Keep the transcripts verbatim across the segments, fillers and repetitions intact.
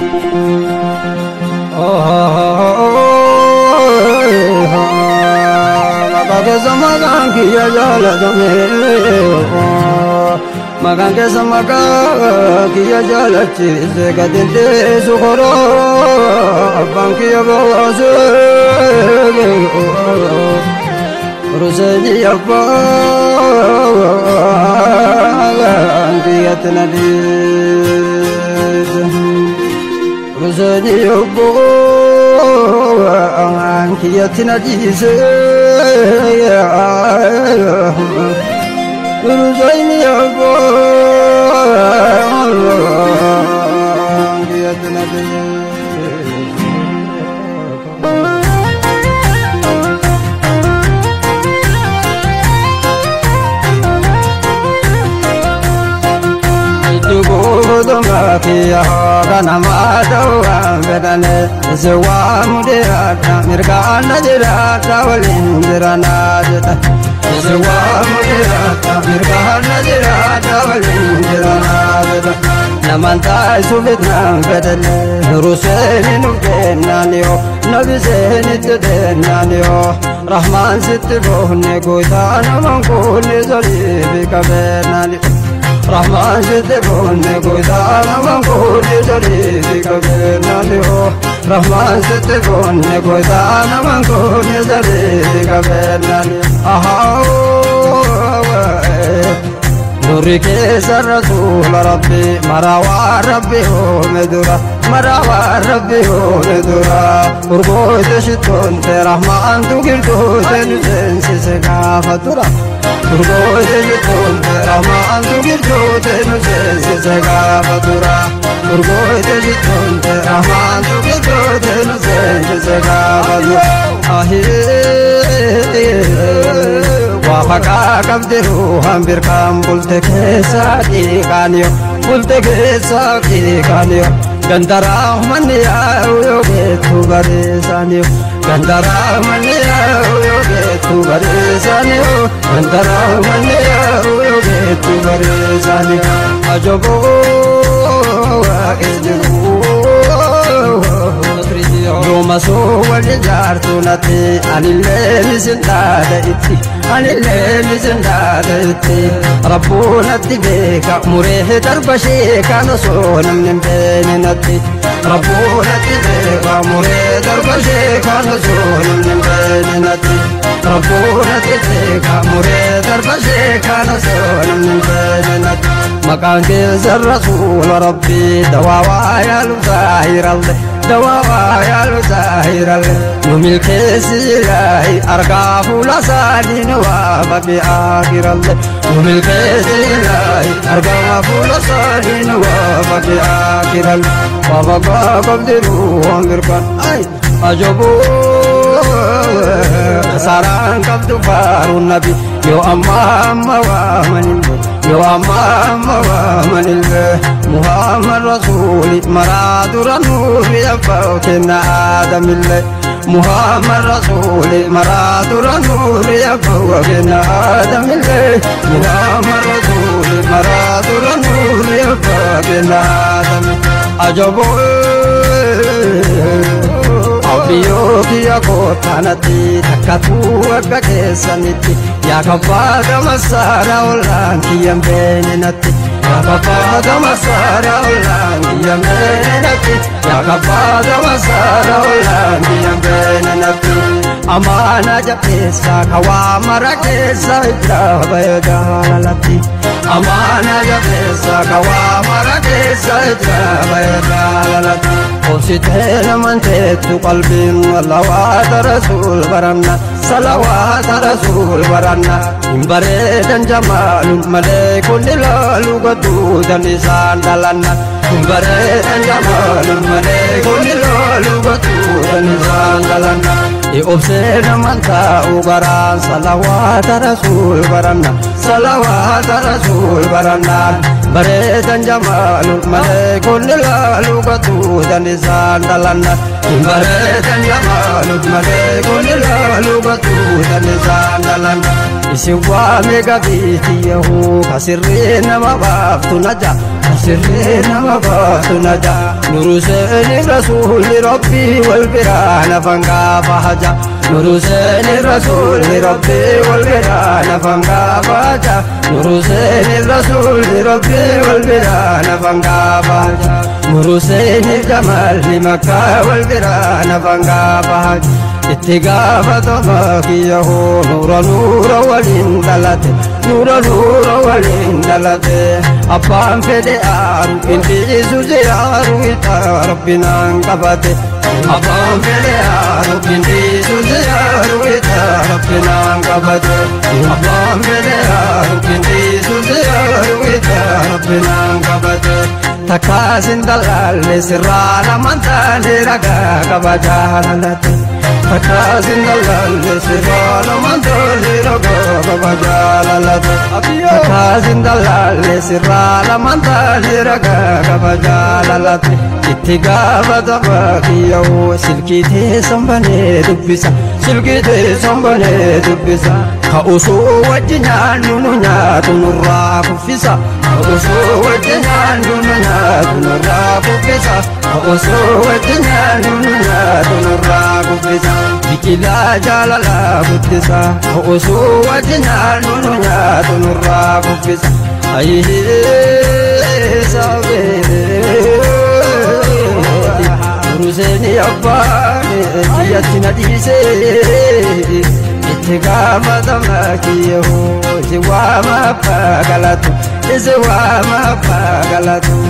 Makan kia jala dame, makan kesa makan kia jala cise kadinte sukoro, abang kia bawa se, ruseni apa, kia tenadi, ruseni apa. Kia tina jise Ruzaini apa Kia tina jise Kia kana madau bedane zewa mudera mirka najera tawalin dirana jeta zewa mudera mirka najera tawalin dirana jeta namanta subitna bedane ruseni nukenanio nabiseni tedenanio rahman sitbohne goitana mankuni zalibi kabenani Rahman sitbohne goitana mankuni zalibi kabenani Rahman sitbohne goitana mankuni zalibi kabenani Aha Nuri kesa Rasul Rabbi marawa Rabbi ho medura marawa Rabbi ho medura urgo deshton te Rahman tu girdo ten se gafatura urgo deshton te Rahman tu girdo ten se gafatura urgo deshton te Rahman tu girdo ten se gafatura ahi Wafaka kabdiru hambir kam bulte kesa ki kanyo bulte kesa ki kanyo gandara maniya uyo getu barisaniyo gandara maniya uyo getu barisaniyo gandara maniya uyo getu barisaniyo ajobo isdiru Roma so wali jartu nati anile misindada iti anile misindada iti Rabbuna tibeka murehe darbashi kana so namnim beni nati Rabbuna tibeka murehe darbashi kana so namnim beni nati Rabbuna tibeka murehe darbashi kana so namnim beni nati Makan kesa Rasul Rabbi dawawa ya luzahirallah dawawa ya luzahirallah numil kesi ilahi argafu lasalin wa babi akhirallah numil kesi ilahi argafu lasalin wa babi akhirallah baba baba diru amirkan ay ajobo saran kabdu farun nabi yo amma amma wa manil yo amma amma wa manil Muhammad Rasul maradura nuri afawkina adamille Muhammad Rasul maradura nuri afawkina adamille Muhammad Rasul maradura nuri afawkina adamille ajobo Abiyo kiya kotanati takatu akka kesaniti ya kapada masara olanti yambenati ya kapada masara olanti yambenati ya kapada masara olanti yambenati amana japesa kawamara kesa itrabayadalati amana japesa kawamara kesa itrabayadalati Ositena mantetu qalbin salawat Rasul baranna salawat Rasul baranna imbaredan jamalun malekul lalu gadudan sandalanna imbaredan jamalun malekul lalu gadudan sandalanna e obsena manta ugaran salawat Rasul baranna salawat Rasul baranna baredan jamalun malekul lalu gadudan sandalanna imbaredan jamalun malekul lalu gadudan sandalanna سوى ميقابيتيه كسرين ما بافتو نجا كسرين ما بافتو نجا نور سين رسول ربي والبران فانقا فهجا نور سين رسول ربي والبران فانقا فهجا نور سين رسول ربي والبران فانقا فهجا نور سين جمال لمكة والبران فانقا فهجا اتقافة ماكيه نور نور ولين دلته نور نور ولين دلته أبان فدي آرو إنتي سوزيارو إتا ربنا انقبته أبان فدي آرو إنتي سوزيارو إتا ربنا انقبته أبان فدي آرو إنتي سوزيارو إتا ربنا انقبته تكاسن دلال سرانا من تاني رقا كبجالته تكاسن دلال سرانا من تاني رقا كبجالته تكاسن دلال سرانا من تاني رقا كبجالته اتقافة باقيه سلكيتي سنبني دبسا سلكيتي سنبني دبسا كأسو وجنان نونيات نرى كفسا كأسو وجنان نونيات نرى كفسا كأسو وجنان نونيات نرى كفسا بكلا جلالا بدسا كأسو وجنان نونيات نرى كفسا أيه سابير روزني أباني تياتنا ديسي اتقافة ماكيه زوا ما باقلتو زوا ما باقلتو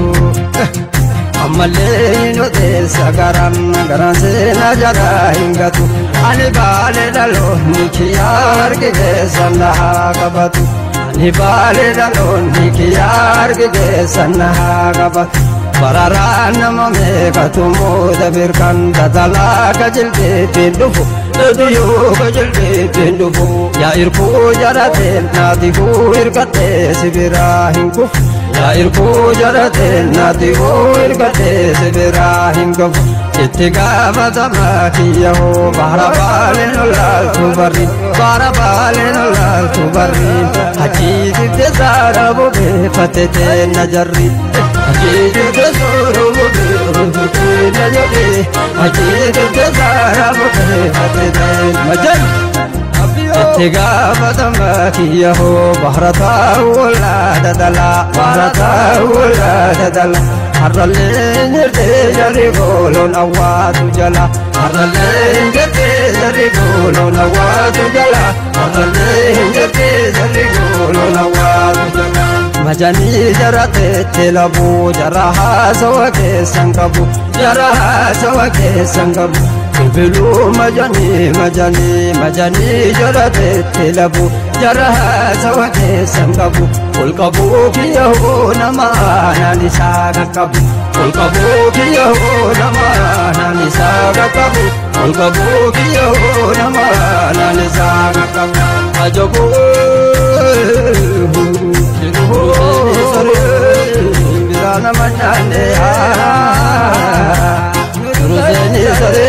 أما اللي نوديس غران غران سينا جدا هنغتو أني بالي دلو نكيار كيسانها قبتو أني بالي دلو نكيار كيسانها قبتو Bararana mame katumo da birkan dadala kajilke tindufu Duyu kajilke tindufu Ya irku jarate nadifu irkate sibira hinkuf Ya irku jarate nadifu irkate sibira hinkuf Ittiqafata makiyahu bahra balin ulal tubarin Bahra balin ulal tubarin Hajid ibtizarabu bifatete najarrin Hajid ibtizarabu bifatete najarrin Hajid ibtizarabu bifatete najarrin اتقافة ماكيه بحرته ولا ددلا بحرته ولا ددلا حر اللين يرتي يقولون أوات جلا حر اللين يرتي يقولون أوات جلا حر اللين يرتي يقولون أوات جلا مجاني جرت تلبو جرها سوك سنكبو جرها سوك سنكبو بلو مجاني مجاني مجاني جرت تلبو جرها سوك سنكبو كل كبو كيهو نما نساق كبو كل كبو كيهو نما نساق كبو كل كبو كيهو نما نساق كبو أجبو برانا مجاني روزني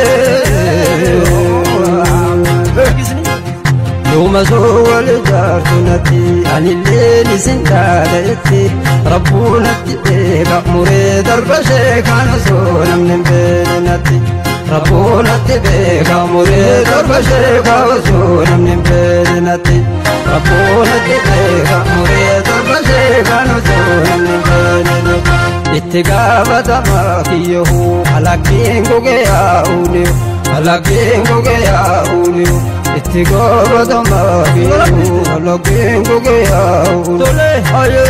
يوم زول جارتنتي عن الليل سندالتي ربنا تبقى مريد الرشيك عن زول من بينتي ربنا تبقى مريد الرشيك عن زول من بينتي ربنا تبقى مريد الرشيك عن زول من بينتي اتقافة ماكيه حلقين قوغيا أوليو حلقين قوغيا أوليو اتقافة ماكيه حلقين قوغيا أوليو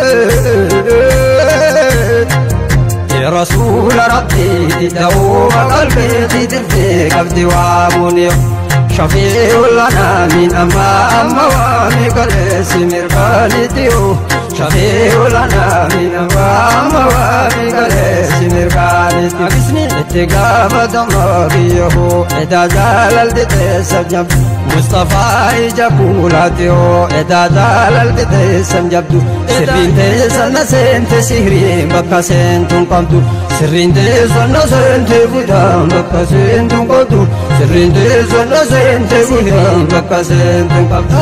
يا رسول ربي تدعو قلبي تدفي قبضي وعبوني شفيع لنا من أمام موامك الاسم مرقانتيو شفيع لنا من أمام موامك الاسم مرقانتيو اتقافة ماكيه إذا زال التسجب مصطفى جبولاتيو إذا زال التسجب سرين تسن سنت سهرين بكا سنتم قمتو sirriin teessannoo seentee buddaan bakka seentuun qabdu sirriin teessannoo seentee buddaan bakka seentuun qabdu.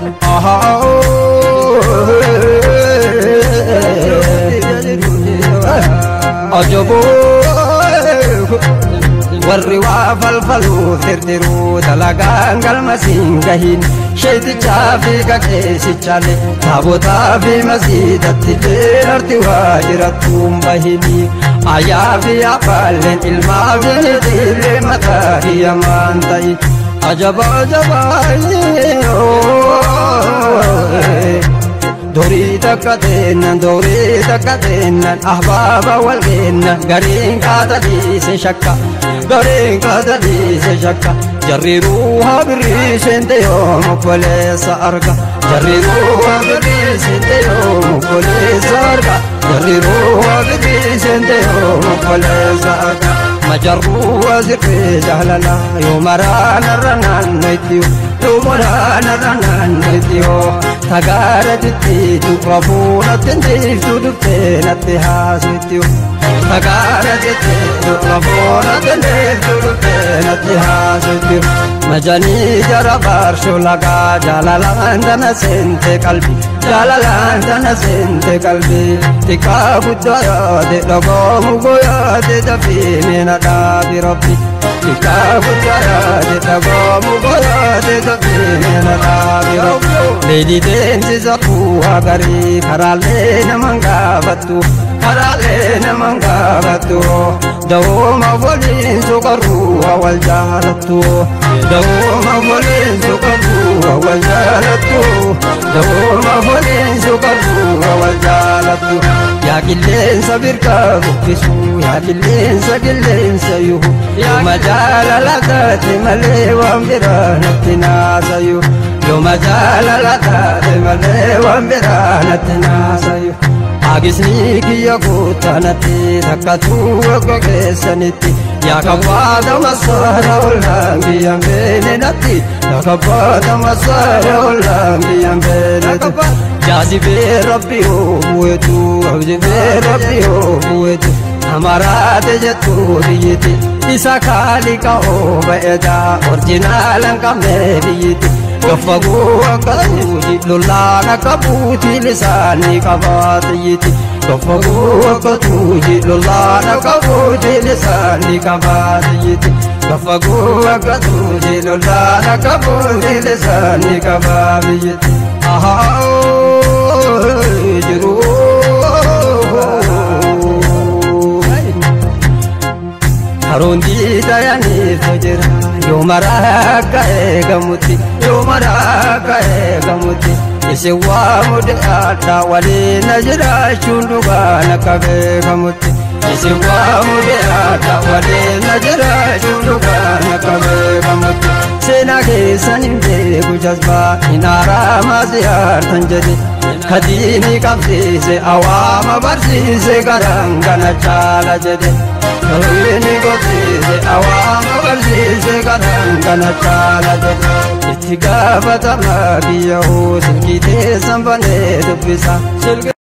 Ajaboo warri waa falfaluu firdiruu dalagaan galmasiin gahin sheetichaa fi qaqeessichaalee taabotaa fi masiidatti dheerarti waa jirattuun bahini ayyaa fi afaalleen ilmaa fi niitiillee mataa hiyyamaan ta'i ajaba ajabaa Dori takka teennan dori takka teennan ahbaaba wal geennan gariin kaata dhiise shakka gariin kaata dhiise shakka jarriruu haa birrii seente yoom obboleessa arga jarriruu haa birrii seente yoom obboleessa arga jarriruu haa birrii seente yoom obboleessa arga majarruu asirree jaalala yoo maraanarra naannoytiyo yoo maraanarra naannoytiyo tagaara jittiitu rafuudhaatti ndiiftu dhuftee natti haasitiyo tagaara jittiitu rafuudhaatti ndiiftu dhuftee natti haasitiyo majanii jara baarsoo lagaa jaalalaan tana seente qalbii jaalalaan tana seente qalbii xiqqaa guddaa yaade dhagoomu goyaade dafii meena dhaabi rabbi xiqqaa guddaa yaade dhagoomu goyaade dafii meena dhaabi rabbi leedii deemsisa bu'aa garii karaalee naman gaafattu karaalee naman gaafattu dawooma waliin soqarruu wal jaalattu dawooma waliin soqarruu wal jaalattu dawooma waliin soqarruu wal jaalattu yaa qilleensa birkaa bubbisu yaa qilleensa qilleensa yuhu yooma jaalala taate malee waan biraa natti naasayu yooma jaalala taate malee waan biraa natti naasayu agisni kiyya kutanatti takkatuu wagga keessanitti yaa kabbaata masaara ollaan biyyaan beenenatti yaa kabbaata masaara ollaan biyyaan beenetti jaazibee rabbi oobuwetu jaazibee rabbi oobuwetu amaraate jettu biyyiti isa kaaliqa ooba'eedaa orjinaalan qabne biyyiti gaffaguu akka tuuti lollaan akka buuti lisaanii qabaatiyyiti gaffaguu akka tuuti lollaan akka buuti lisaanii qabaatiyyiti gaffaguu akka tuuti lollaan akka buuti lisaanii qabaatiyyiti ahaa jiruu harondi dayaniif jira yoo maraa ka'ee gamutti yoo maraa ka'ee gamutti isin waa mudaadhaa waliin na jiraachuun dhugaan akka beekamutti isin waa mudaadhaa waliin na jiraachuun dhugaan akka beekamutti seenaa keessan hin beeku jazbaa hin haaraamaa siyaartan jedhe kadiini qabsiise awaama barsiise garaan kana caala jedhe kadiini qabsiise awaama barsiise garaan kana caala jedhe itti gaafatamaa kiyya hoo silkii teessan banee dubbisa.